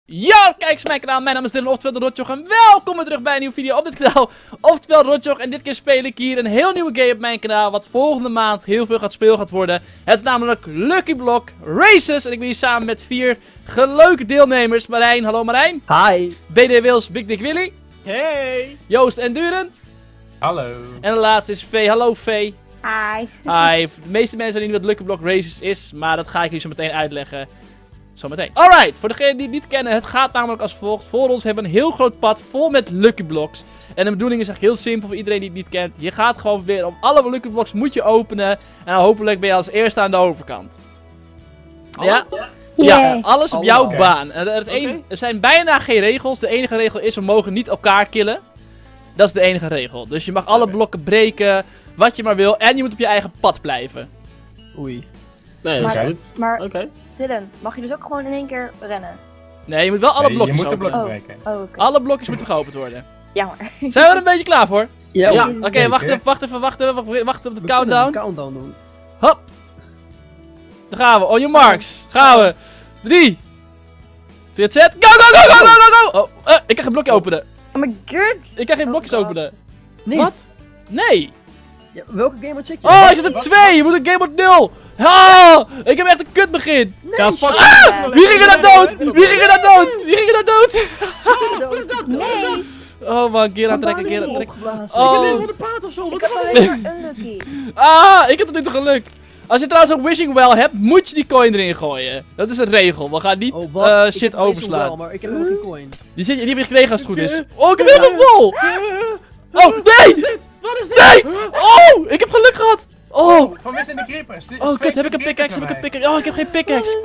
Ja, kijk eens mijn kanaal. Mijn naam is Dylan, oftewel de Rotjoch. En welkom weer terug bij een nieuwe video op dit kanaal. Oftewel Rotjoch. En dit keer speel ik hier een heel nieuwe game op mijn kanaal. Wat volgende maand heel veel gaat worden. Het is namelijk Lucky Block Races. En ik ben hier samen met 4 leuke deelnemers. Marijn, hallo Marijn. Hi. BD Wils, Big Dick Willy. Hey. Joost en Duren. Hallo. En de laatste is Vee. Hallo Vee. Hi. Hi. De meeste mensen weten niet wat Lucky Block Races is. Maar dat ga ik jullie zo meteen uitleggen. Zometeen. Alright, voor degenen die het niet kennen, het gaat namelijk als volgt. Voor ons hebben we een heel groot pad vol met Lucky Blocks. En de bedoeling is eigenlijk heel simpel voor iedereen die het niet kent. Je gaat gewoon weer om alle Lucky Blocks moet je openen. En dan hopelijk ben je als eerste aan de overkant. Ja? Ja, alles op jouw baan. En er zijn bijna geen regels. De enige regel is, we mogen niet elkaar killen. Dat is de enige regel. Dus je mag alle blokken breken, wat je maar wil. En je moet op je eigen pad blijven. Oei. Nee, dat is goed. Maar Oké. Dylan, mag je dus ook gewoon in één keer rennen? Nee, je moet wel alle blokjes je moet de openen. blokken breken. Oh, oké. Alle blokjes moeten geopend worden. Jammer. Zijn we er een beetje klaar voor? Ja. Oké, wacht op de countdown. Countdown doen. Hop. Daar gaan we. On your marks. Gaan we. 3. 2, set. Go, go, go, go, go, go, go. Oh, ik kan geen blokje openen. Oh my god. Ik kan geen blokjes openen. Niet. Wat? Nee. Ja, welke game mode zit je? Oh, ik zit op 2. Je moet een game mode 0. Ah, ik heb echt een kut begin. Nee, Ja, fuck. Ah, wie ging er nou dood? Wie ging er nou dood? Wie ging er nou dood? Wat is dat? Nee. Oh man, Gerard trekken, Gerard Gerard trekken. opgeblazen. Oh. Ik ben helemaal de paard of zo. Ik Wat heb is dat? alleen maar unlucky. Ah, ik heb natuurlijk geluk. Als je trouwens een wishing well hebt, moet je die coin erin gooien. Dat is een regel. We gaan niet Oh, wat? shit overslaan. Wel, maar ik heb nog geen coin. Die heb je gekregen als het goed is. Oh, ik heb helemaal vol! Oh, nee! Wat is dit? Nee! Oh, ik heb geluk gehad! Oh! Van mis in de creepers. Dit is Oh, kut, feest heb ik van een pickaxe? creepers Heb ik een bij pickaxe? Oh, ik heb geen pickaxe.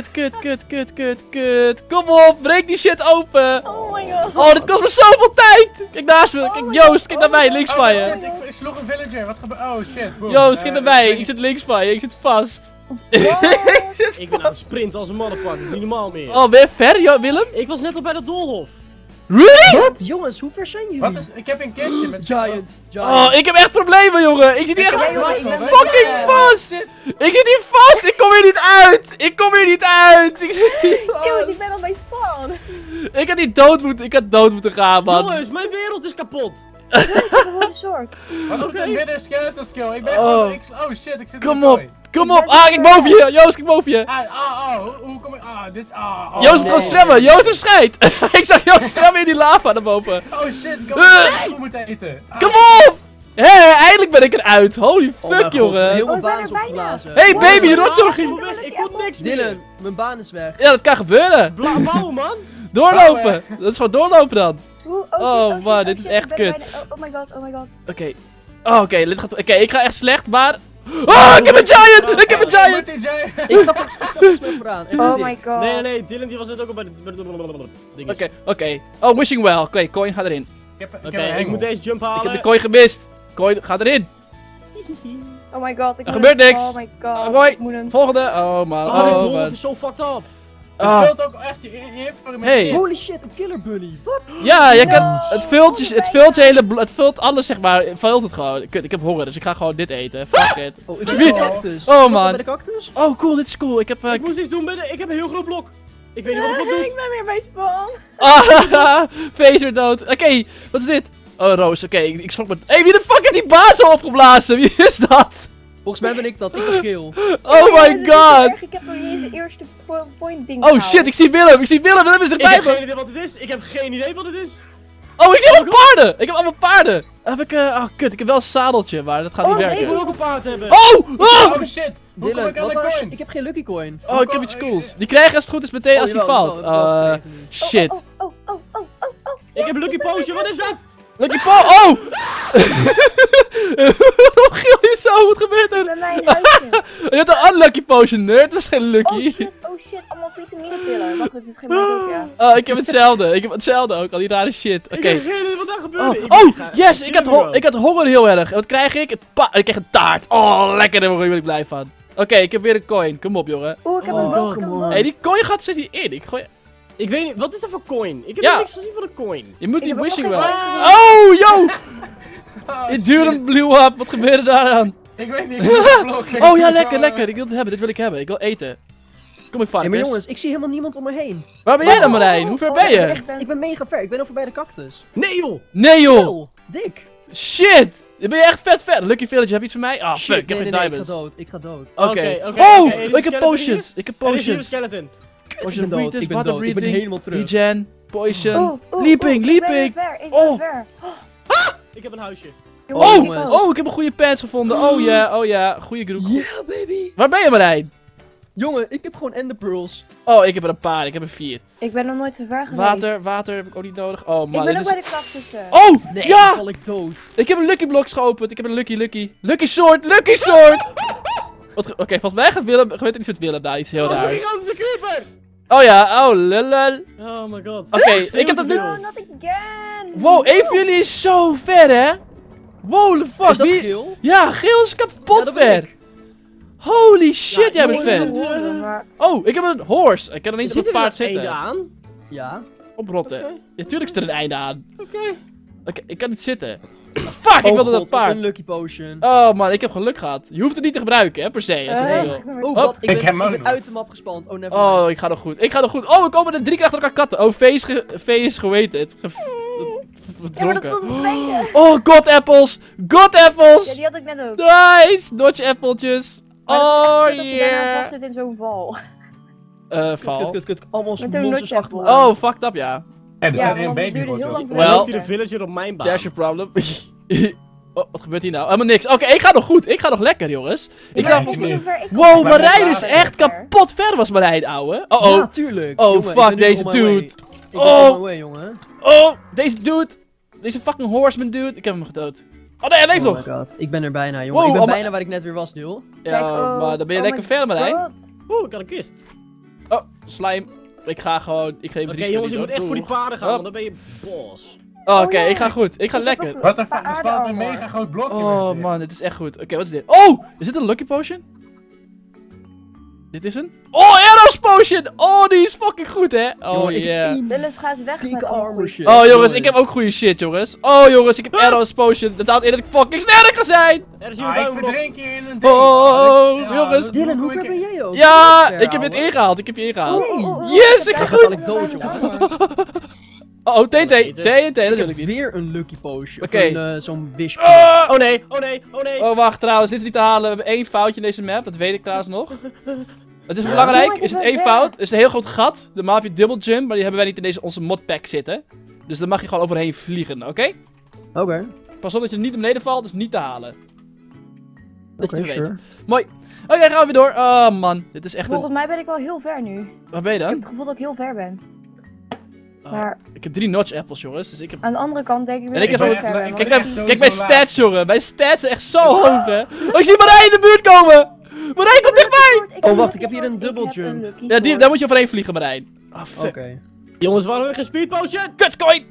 Kut. Kom op, breek die shit open! Oh my god. Oh, dit kost me zoveel tijd! Kijk naast me, kijk Joost, kijk naar mij, links mij. van Oh, je. shit, ik sloeg een villager. Wat gebeurt? Oh shit. Boom. Joost, kijk naar mij, ik zit links van je, ik zit vast. Ik zit Ik ben aan het sprinten als een motherfucker, dat is niet normaal meer. Oh, ben je ver, Willem? Ik was net al bij de doolhof. Really? Wat? Jongens, hoe ver zijn jullie? Wat is? Ik heb een kistje met Giant. Oh, ik heb echt problemen, jongen. Ik zit hier echt ik ben fucking vast. Ik zit hier vast. Ik kom hier niet uit. Ik zit hier Yo, ik ben al bij spawn. Ik had niet dood moeten gaan, man. Jongens, mijn wereld is kapot. Ik heb gewoon een soort. Wat doet een midden skeleton skill? Ik ben Oh. gewoon... Oh shit, ik zit in Kom de op. kooi. Kom op. Ah, kijk boven je. Joost, kijk boven je. Hoe kom ik... dit... Oh. Joost gaat gewoon zwemmen. Joost is scheid. Ik zag Joost zwemmen in die lava naar boven. Oh shit, ik had het moeten eten. Kom op. Hé, eindelijk ben ik eruit. Holy fuck, jongen. Heel mijn Oh, baan ik is ben er bijna. opgeblazen. Hey, baby, Mijn Rotjoch. baan is weg, ik kon niks meer. Dylan, mijn baan is weg. Ja, dat kan gebeuren. Bouwen, man. Doorlopen. Dat is gewoon doorlopen dan. Oh, Oh, man, dit is echt ik ben kut. bijna- Oh my god, oh my god. Oké. Oh, oké, dit gaat... Oké, ik ga echt slecht, maar... Oh, ik heb een giant! Ik heb een giant! Ik ga snel vooraan. En Oh dit. my god. Nee, Dylan die was net ook al bij de dinges. Oké. Oh, wishing well. Oké, coin, ga erin. Oké, ik moet deze jump Ik heb de halen. coin gemist. Coin, ga erin. Oh my god. Er gebeurt niks. Oh my god. Mooi. Ik moet een... Volgende. Oh, man. Oh, die Oh, doolhof man. is zo fucked up. Ah. Het vult ook echt je info met Hey. shit. Holy shit, een killer bunny. Wat? Ja, je No. kan... Het vult je hele... Het vult alles, zeg maar. Het vult het gewoon. Kut, ik heb honger, dus ik ga gewoon dit eten. Fuck it. Oh, ik ben Wie- bij de cactus. Oh, Wat man. bij de cactus? Oh, cool. Dit is cool. Ik heb... Ik moest iets doen ik heb een heel groot blok. Ik weet niet wat het blok Ik doet. ben weer bij spawn. Ah, Phaser dood. Oké, wat is dit? Oh, Roos. Oké, ik schrok me... Hey, wie de fuck heeft die baas al opgeblazen? Wie is dat? Volgens mij ben ik dat. Ik ben geel. Oh my Dit is zo god. erg. Ik heb nog niet eens de eerste point ding Oh gehaald. shit, ik zie Willem. Willem is Ik erbij. heb geen idee wat het is. Ik heb geen idee wat het is. Oh, ik zie allemaal paarden! Ik heb allemaal paarden! Heb ik, oh kut, ik heb wel een zadeltje, maar dat gaat niet Oh, nee, Ik werken. wil ook een paard hebben. Oh! Oh! Oh shit. Hoe kom Dylan, ik aan de wat als... coin? Ik heb geen lucky coin. Oh, ik heb iets cools. Die krijg je als het goed is meteen als hij valt. Shit. Oh. Ik heb Lucky Potion, wat is dat? Lucky Paul! Oh! Hoe gil je zo? Wat gebeurt er? Bij mijn huisje. Je had een unlucky potion, nerd. Dat was geen lucky. Oh shit, allemaal vitaminepillen. Wacht, dit is geen ja. Oh, ik heb hetzelfde. Ik heb hetzelfde ook, al die rare shit. Ik Oké. heb geen idee wat daar gebeurde. Oh, ga- yes! ga Ik had, killen, ik had honger heel erg. En wat krijg ik? Ik krijg een taart. Oh, lekker. Daar ben ik blij van. Oké, ik heb weer een coin. Kom op, jongen. Oeh, ik heb Oh, een blok. come on. Hé, die coin gaat steeds niet in. Ik gooi... Ik weet niet, wat is dat voor coin? Ik heb Ja. nog niks gezien van een coin. Je moet Ik niet heb ook wishing nog well. geen Oh, yo! Oh, Het duurde een blew up. Wat gebeurde daaraan? Ik weet niet. Ik heb een blok. Oh ja, lekker. Ik wil het hebben. Dit wil ik hebben. Ik wil eten. Kom ik Hey, maar varkens. jongens, ik zie helemaal niemand om me heen. Waar ben jij dan, Marijn? Hoe ver ben je? Ik ben mega ver. Ik ben al voorbij de cactus. Nee joh! Nee, joh. Wel, dik. Shit. Dan ben je echt vet ver. Lucky Village, heb je iets voor mij? Ah, Shit, fuck. Ik heb nee, geen nee, diamonds. ik ga dood. Oké. Oké, Oh, er is een ik heb skeleton potions. hier. Ik heb Er is hier een potions. skeleton. Potion Ik ben dood, breathers, ik ben water dood. Ik ben breathing, helemaal terug. regen, poison, Oeh, leaping, ik ben leaping. weer ver, ik Oh. ben ver. Ik heb een huisje. Jongens, Oh, jongens. oh, ik heb een goede pants gevonden. Oh ja, oh ja, goede groep. Yeah, baby. Waar ben je, Marijn? Jongen, ik heb gewoon ender pearls. Oh, ik heb er een paar. Ik heb er 4. Ik ben nog nooit zo ver geweest. Water heb ik ook niet nodig. Oh Ik man, ben dit ook bij is... de cactussen. Oh, Nee, ja! dan val ik dood. Ik heb een Lucky Blocks geopend. Ik heb een Lucky Sword. Oké, volgens mij gaat Willem, gebeurt er iets met Willem daar, iets heel Dat is een raars. gigantische creeper! Oh ja, oh lulul. Oh my god. Oké, ik heb dat nu... No, not again. Wow, één van jullie is zo ver, hè? Wow, the fuck. Is dat wie- geel? Ja, geel is kapot Ja, dat ben ver. ik. Holy shit, jij bent jongens, ver. Maar Oh, ik heb een horse. Ik kan er niet op Zit het er paard een einde zitten. aan? Ja. Oprotten. Oké. Ja, tuurlijk is er een einde aan. Oké. Ik kan niet zitten. Fuck, ik wilde dat God, paard. een lucky potion. Oh man, ik heb geluk gehad. Je hoeft het niet te gebruiken, hè, per se. Als je Eh, niet wil. Oh, wat? Ik Ik heb hem ben, ook ik ben nog. uit de map gespand. Oh, never Oh, mind. ik ga nog goed. Ik ga nog goed. Oh, we komen er 3 keer achter elkaar katten. Oh, Vee is geweten. ja, maar dat Verdronken. stond op tweede. Oh, god apples. God Ja, apples. die had ik net ook. Nice. Dodge appeltjes. Maar Oh, dat is echt kut dat je daarna vast yeah. zit in zo'n val. Val. Kut. Allemaal Met zo'n monsters notch achter me. apple. Oh, fucked up, ja. Ja, er Ja, staat hier een want het duurde babybot, heel joh. lang Wel- Loopt hier de villager op mijn baan? There's your problem. Oh, wat gebeurt hier nou? Helemaal niks. Oké, ik ga nog goed. Ik ga nog lekker, jongens. Ik Ja, zag ik volgens niet. mij... Wow, Maar Marijn met is water echt ver. kapot ver was Marijn, ouwe. Oh, Ja, oh. tuurlijk. Oh, Jongen, ik fuck ben nu deze on my way. dude. Ik ben Oh. on my way, jongen. Oh, deze dude. Deze fucking horseman dude. Ik heb hem gedood. Oh nee, hij leeft Oh nog. my god. Ik ben er bijna, jongen. Wow, ik ben oh, maar- bijna waar ik net weer was, Deel. Ja, maar dan ben je lekker ver, Marijn. Oeh, ik had een kist. Oh, slime. Ik ga gewoon... Ik geef Oké, jongens, je moet echt voor die paarden gaan, want dan ben je boss. Oh, oké, Oh, ja. ik ga goed. Ik ga Ik heb lekker. ook- What the fuck, Paar er staat een aardearmor. mega groot blokje Oh weg. man, dit is echt goed. Oké, wat is dit? Oh, is dit een lucky potion? Dit is een... Oh, arrows potion! Oh, die is fucking goed, hè? Oh, Jongen, ik heb yeah. één Dennis, ga eens weg met dikke allemaal armor goed. shit. Oh, jongens, ik heb ook goede shit, jongens. Oh, jongens, ik heb arrows potion. Dat houdt in dat ik fucking sterk ga zijn. Er is hier een Ah, ik duimelblok. verdrink hier in een ding. Oh, dit is- jongens. dat Dylan, doe hoe ik- ver ben jij ook? Ja, Ver, ik heb het ouwe. ingehaald. Ik heb je ingehaald. Oh, Yes, ik ga Hij goed. gaat dadelijk dood, jongen. Oh, TNT, dat Ik wil heb ik niet. weer een lucky potion. Of Oké. zo'n wish. Ah! Oh nee, oh nee, oh nee. Oh, wacht, trouwens, dit is niet te halen. We hebben 1 foutje in deze map, dat weet ik trouwens nog. Het is Ja. belangrijk, Jongens, is ik het ben 1 weg. fout. Het is een heel groot gat. Normaal heb je double jump, maar die hebben wij niet in onze modpack zitten. Dus dan mag je gewoon overheen vliegen, oké? Oké. Pas op dat je niet naar beneden valt, dat is niet te halen. Dat je Oké, het weet. sure. Oké, gaan we weer door. Oh man, dit is echt Volgens een... mij ben ik wel heel ver nu. Waar ben je Ik heb dan? het gevoel dat ik heel ver ben. Oh, Maar ik heb 3 notch apples, jongens, dus ik heb... aan de andere kant denk ik weer En ik dat heb heel ook- ver ben. ik want Kijk, ben ik echt zie- zo- kijk mijn laag. stats, jongen. Mijn stats zijn echt zo hoog, hè. Oh, ik zie Marijn in de buurt komen! Marijn, kom dichtbij! Ik heb Oh, wacht, een ik heb hier lucky een double sword, ik heb jump. een lucky Ja, sword. daar moet je overheen vliegen, Marijn. Oh, fuck. Oké. Jongens, waarom heb ik geen speed potion? Kutcoin!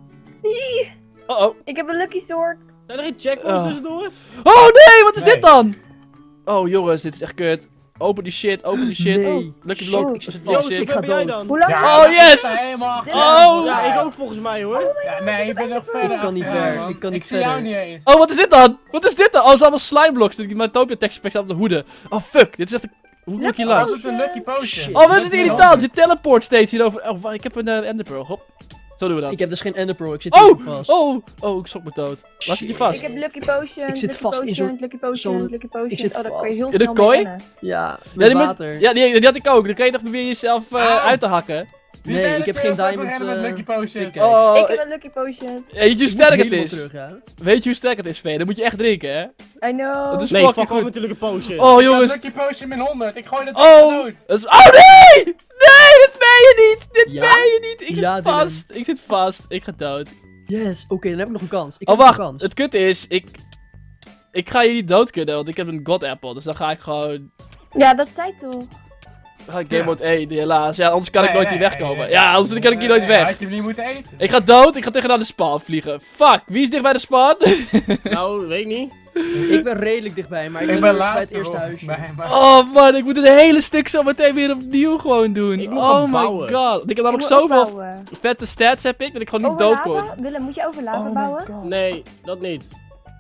Oh. Ik heb een lucky sword. Zijn er geen checkpoints Oh. tussendoor? Oh nee, wat is Nee. dit dan? Oh jongens, dit is echt kut. Open die shit, open die shit. Nee. Oh, Lucky Shit. Block. Ik zit zit vol Joost, shit. hoe ik ver ga ben jij dood. dan? Hoe lang? Ja, Oh, dat yes! is helemaal Dit- Oh! Ja, ik ook volgens mij hoor. Ja, nee, ik ben nog verder. Ik kan niet achteraan, ver, man. ik kan niet zie jou verder. niet eens. Oh, wat is dit dan? Wat is dit dan? Oh, het is allemaal slime blocks. Die mijn Topia texture packs op de hoede. Oh fuck, dit is echt een... Hoe kom ik hier Lucky langs? Dat is een lucky potion. Shit. Oh, wat is het irritant? Je teleport steeds hierover. Oh, wacht, ik heb een enderpearl. Hop. Zo doen we dat. Ik heb dus geen ender pearl, ik zit Oh! hier vast. Oh, ik schrok me dood. Waar zit je vast? Ik heb lucky potion. Ik zit lucky vast in potion, zo'n- lucky potion, zo'n- lucky potion. ik zit Oh, daar kan je vast. heel In de snel mee kooi? rennen. Ja, Ja, met die moet- water. Ja, die had ik ook. Dan kan je toch proberen jezelf Auw. uit te hakken. Wie Nee, zei ik dat heb je geen heel snel diamond, kan rennen met lucky potions. Kijk. Oh, Ik heb een lucky potion. weet je hoe Ik moet sterk het helemaal is? terug, hè? Weet je hoe sterk het is, Vee? Dan moet je echt drinken, hè? I know. Dat is Nee, fucking fuck goed. off natuurlijk een potion. Oh, Ik jongens. heb lucky potion min 100. Ik gooi dat Oh! dood. Dat is... Oh, nee! Nee, dit meen je niet! Dit Ja? meen je niet! Ik zit Ja, Dylan. vast! Ik zit vast! Ik ga dood. Yes, oké, dan heb ik nog een kans. Ik Oh, heb nog wacht. een kans. Het kut is, ik ga hier niet dood kunnen, want ik heb een god apple. Dus dan ga ik gewoon... Ja, dat zei toch. Dan ga ik game mode 1, helaas. Ja, anders kan ik Nee, nooit hier nee, wegkomen. nee, Ja, anders kan ik hier nooit weg. Had je hem niet moeten eten? Ik ga dood, ik ga tegenaan de spawn vliegen. Fuck, wie is dicht bij de spawn? Nou, weet ik niet. Ik ben redelijk dichtbij, maar ik Ik ben ben bij het laatste eerste volgens huisje. mij, maar... Oh man, ik moet het hele stuk zo meteen weer opnieuw gewoon doen. Ik moet Oh gaan my bouwen. god. Want ik heb Ik namelijk moet zoveel opbouwen. vette stats heb ik, dat ik gewoon niet dood kon. Overladen? Willem, moet je overladen Oh my bouwen? god. Nee, dat niet.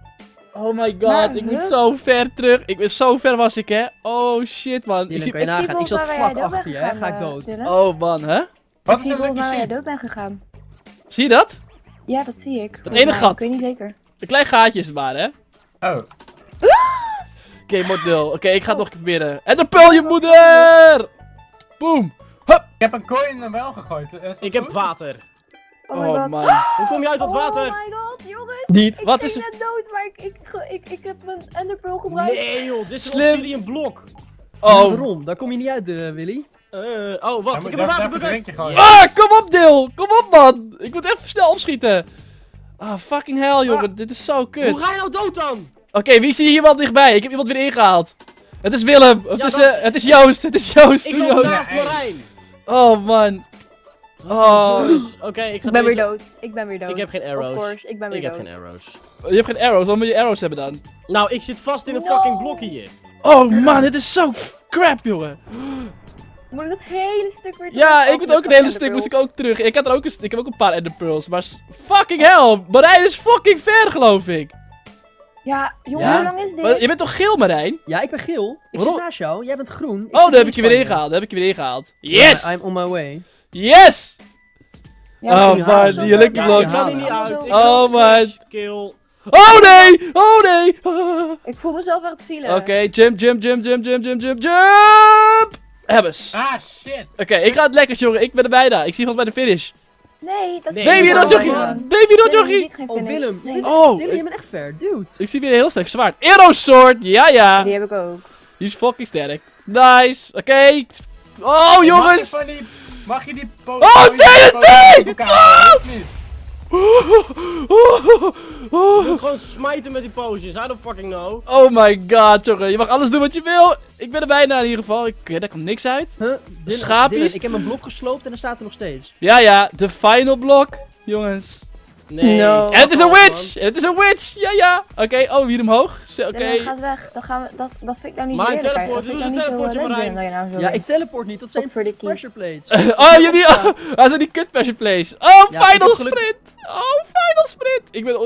Oh my god, Maar, ik moet huh? zo ver terug. Zo ver was ik, hè. Oh shit, man. Ik Dylan, zie... kan je Ik zie nagaan. Ik volgens zat mij waar vlak jij dood achter je, bent hè. Ga ik gegaan, dood. Dylan. Oh man, hè? Wat Ik is zie een volgens lucky mij waar jij sheep? dood bent gegaan. Zie je dat? Ja, dat zie ik. Dat ene gat. Ik weet niet zeker. Een klein gaatje is het maar, hè? Oh. Oké, model. Oké, ik ga het nog een keer proberen. En de pul je moeder! Boom! Hup! Ik heb een kooi in een wel gegooid. Is dat Ik heb goed? water. Oh my Oh god. man. Hoe kom je uit dat water? Oh my god, jongens. Niet. Wat Ik is ging er? net dood, maar ik heb mijn enderpearl gebruikt. Nee joh, dit is een Slim. obsidian blok. Oh. Waarom? Daar kom je niet uit, Willy. Oh, wacht, ik heb een waterbucket. drinken gooien. Ah, kom op, Dil! Kom op, man! Ik moet even snel opschieten. Ah, fucking hell, jongen. Dit is zo kut. Hoe ga je nou dood dan? Oké, wie zie je iemand dichtbij? Ik heb iemand weer ingehaald. Het is Willem. Ja, Het is Joost. Het is Joost. Ik Doe loop Joost. naast Ja, hey. Marijn. Oh, man. Oh. Jongens, oké, ik ga Ik ben weer deze... dood. Ik ben weer dood. Ik heb geen Of arrows. course, ik ben weer Ik heb dood. geen arrows. Je hebt geen arrows. Waarom moet je arrows hebben dan? Nou, ik zit vast in een No. fucking blok hier. Oh, man. Dit is zo crap, jongen. Moet ik dat hele stuk weer Ja, terug? ik moet ook het hele stuk moest ik ook terug. Ik heb ook een paar ender pearls. Maar fucking hell. Marijn is fucking ver, geloof ik. Ja, jongen, Ja. hoe lang is dit? Maar je bent toch geel, Marijn? Ja, ik ben geel. Ik Waarom? zit naast jou. Jij bent groen. Oh, daar heb ik je weer ingehaald. Yes! I'm on my way. Yes! Ja, Oh, ja, man, zo die dood. lucky Ja, blocks. ik kan hier niet uit. Ik Oh, wil man. slash kill. Oh nee! Oh nee! Ik voel mezelf echt zielig. Oké, jump. Hebbes. Ah, shit. Oké, ik ga het lekker, jongen. Ik ben er bijna. Ik zie ons bij de finish. Nee, dat is Nee, Baby, ik dat ben jochie! er bijna. Baby, dat jochie! Oh, Willem. Oh, Dylan, je bent echt ver. Dude. ik zie weer een heel sterk zwaard. Arrow sword! Ja, ja. Die heb ik ook. Die is fucking sterk. Nice. Oké. Oh, jongens! Mag je die Oh, TNT! Je moet gewoon smijten met die potions. I don't fucking know. Oh my god, jongen. Je mag alles doen wat je wil. Ik ben er bijna in ieder geval. Daar komt niks uit. Huh? Schaapjes? Dylan, ik heb mijn blok gesloopt en dan staat er nog steeds. Ja, de final block. Jongens. Nee. No. En het is een fuck off, witch! En het is een witch! Ja. Oké, oh, hier omhoog. Oké. Dan gaat weg. Dan gaan we, dat vind ik nou niet Maar een eerlijk. teleport, Dat vind doe ik eens nou een niet zo teleportje, leuk, Marijn. dat je nou zo Ja, doet. ik teleport niet. Dat zijn Tot voor de pressure plates. Oh, jullie. Hij is die kut pressure place. Oh, Ja, ik final heb geluk- sprint! Oh, final sprint! Ik ben.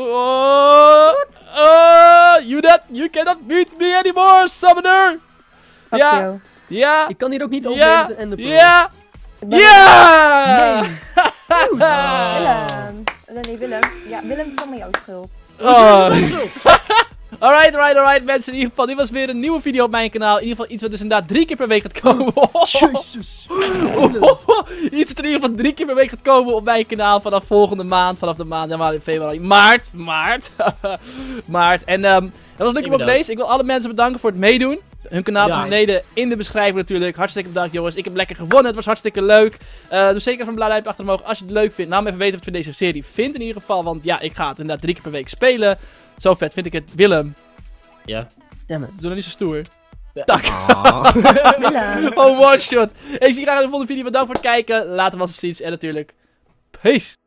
You cannot beat me anymore, summoner! Fuck Ja. you. Ja! Ik kan hier ook niet Ja! overleven en de Ja! Ik ben Ja! Willem. Nee, Willem. Ja, Willem, het is allemaal jouw schuld. Oh. Alright, mensen. In ieder geval, dit was weer een nieuwe video op mijn kanaal. In ieder geval iets wat dus inderdaad 3 keer per week gaat komen. Jezus. Iets wat in ieder geval 3 keer per week gaat komen op mijn kanaal vanaf volgende maand. Vanaf de maand, januari, februari, maart. Maart. En dat was leuk op deze. Ik wil alle mensen bedanken voor het meedoen. Hun kanaal is beneden in de beschrijving natuurlijk. Hartstikke bedankt, jongens. Ik heb lekker gewonnen. Het was hartstikke leuk. Doe zeker even een blauw duimpje achter omhoog als je het leuk vindt. Laat me even weten wat je van deze serie vindt in ieder geval. Want ja, ik ga het inderdaad 3 keer per week spelen. Zo vet vind ik het. Willem, Ja. Damn it. doe nog niet zo stoer. Willem. Oh, one shot. Ik zie je graag in de volgende video. Bedankt voor het kijken. Later was het ziens. En natuurlijk, peace.